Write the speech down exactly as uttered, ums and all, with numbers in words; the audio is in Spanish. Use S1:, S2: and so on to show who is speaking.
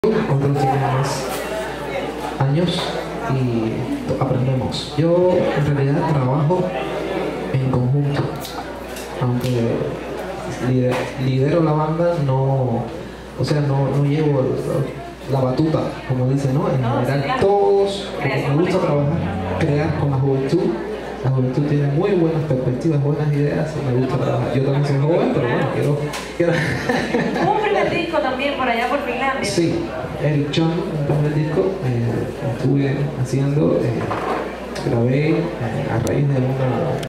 S1: Otros tienen más años y aprendemos. Yo en realidad trabajo en conjunto, aunque lider, lidero la banda, no, o sea, no, no llevo la batuta, como dicen, ¿no? En general todos, porque me gusta trabajar, crear con la juventud. La juventud tiene muy buenas perspectivas, buenas ideas y me gusta trabajar. Yo también soy joven, pero bueno, quiero... quiero...
S2: Hubo un primer disco también por allá por Finlandia.
S1: Sí, Eric John, un primer disco, eh, estuve haciendo, eh, grabé eh, a raíz de una...